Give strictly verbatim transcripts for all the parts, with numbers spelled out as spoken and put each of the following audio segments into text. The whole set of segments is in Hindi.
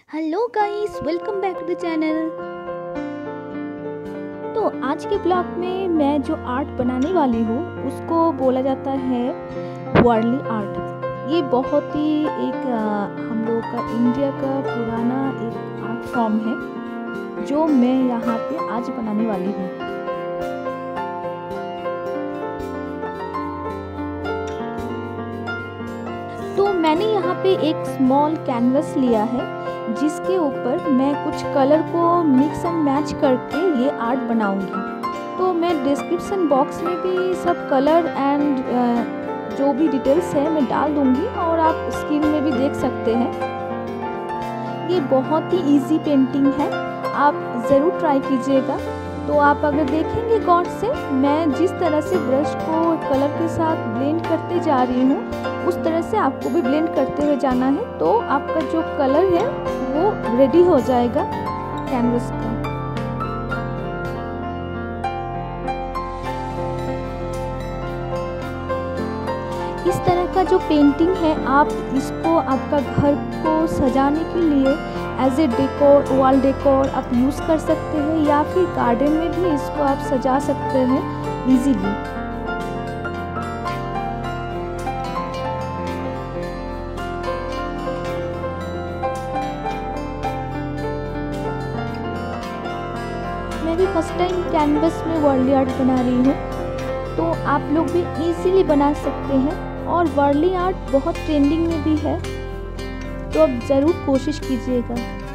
Hello guys, welcome back to the channel. तो आज के ब्लॉग में मैं जो आर्ट बनाने वाली हूँ उसको बोला जाता है वर्ली आर्ट। ये बहुत ही एक आ, हम लोग का इंडिया का पुराना एक आर्ट फॉर्म है जो मैं यहाँ पे आज बनाने वाली हूँ। तो मैंने यहाँ पे एक स्मॉल कैनवस लिया है जिसके ऊपर मैं कुछ कलर को मिक्स एंड मैच करके ये आर्ट बनाऊंगी। तो मैं डिस्क्रिप्शन बॉक्स में भी सब कलर एंड जो भी डिटेल्स है मैं डाल दूंगी और आप स्क्रीन में भी देख सकते हैं। ये बहुत ही इजी पेंटिंग है, आप ज़रूर ट्राई कीजिएगा। तो आप अगर देखेंगे गौर से, मैं जिस तरह से ब्रश को कलर के साथ ब्लेंड करते जा रही हूँ उस तरह से आपको भी ब्लेंड करते हुए जाना है। तो आपका जो कलर है वो रेडी हो जाएगा कैनवस का। इस तरह का जो पेंटिंग है आप इसको आपका घर को सजाने के लिए as a decor, wall decor आप यूज़ कर सकते हैं या फिर गार्डन में भी इसको आप सजा सकते हैं इजीली। मैं भी फर्स्ट टाइम कैनवस में वर्ली आर्ट बना रही हूँ, तो आप लोग भी इजीली बना सकते हैं। और वर्ली आर्ट बहुत ट्रेंडिंग में भी है, तो आप ज़रूर कोशिश कीजिएगा।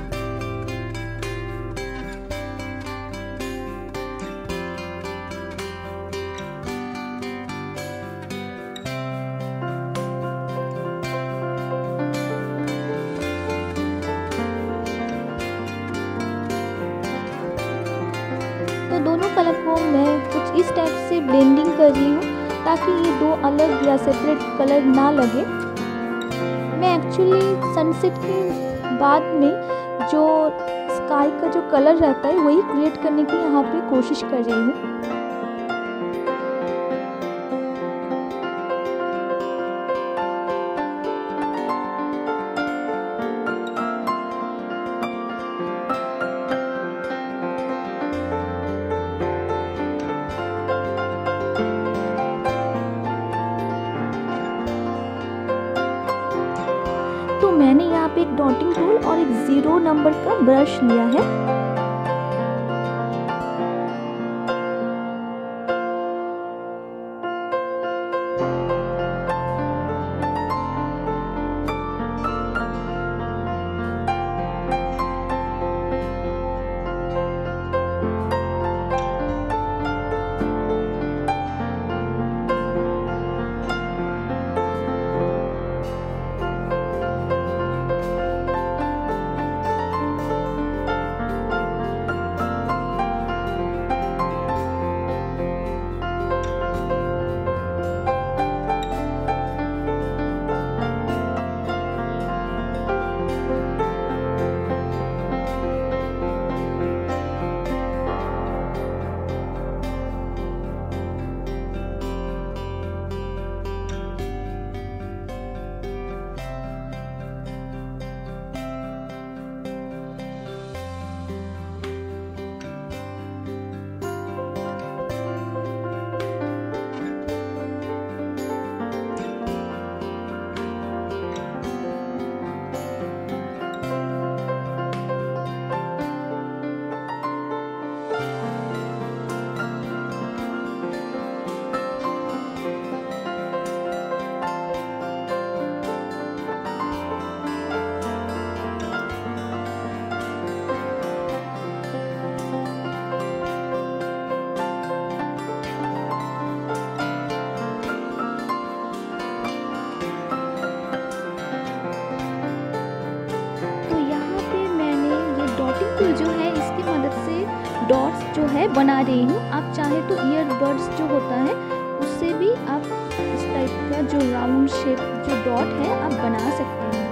तो दोनों कलर को मैं कुछ इस टाइप से ब्लेंडिंग कर रही हूँ ताकि ये दो अलग या सेपरेट कलर ना लगे। मैं एक्चुअली सनसेट के बाद में जो स्काई का जो कलर रहता है वही क्रिएट करने की यहाँ पे कोशिश कर रही हूँ। तो मैंने यहाँ पे एक डॉटिंग टूल और एक ज़ीरो नंबर का ब्रश लिया है। टूल जो है इसकी मदद से डॉट्स जो है बना रही हूँ। आप चाहे तो ईयरबड्स जो होता है उससे भी आप इस टाइप का जो राउंड शेप जो डॉट है आप बना सकते हैं।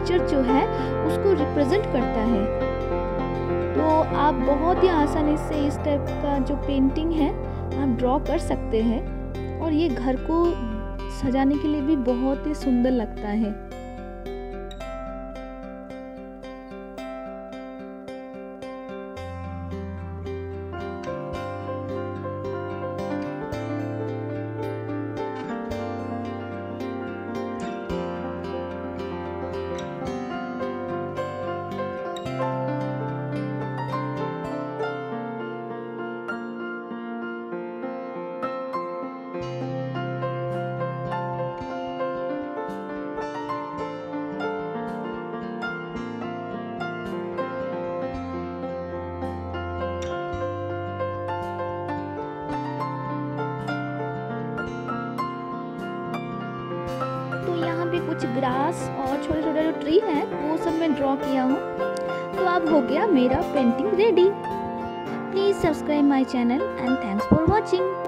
नेचर जो है उसको रिप्रेजेंट करता है। तो आप बहुत ही आसानी से इस टाइप का जो पेंटिंग है आप ड्रॉ कर सकते हैं और ये घर को सजाने के लिए भी बहुत ही सुंदर लगता है। तो यहाँ पे कुछ ग्रास और छोटे छोटे जो ट्री हैं वो सब मैं ड्रॉ किया हूँ। तो अब हो गया मेरा painting ready. Please subscribe my channel and thanks for watching.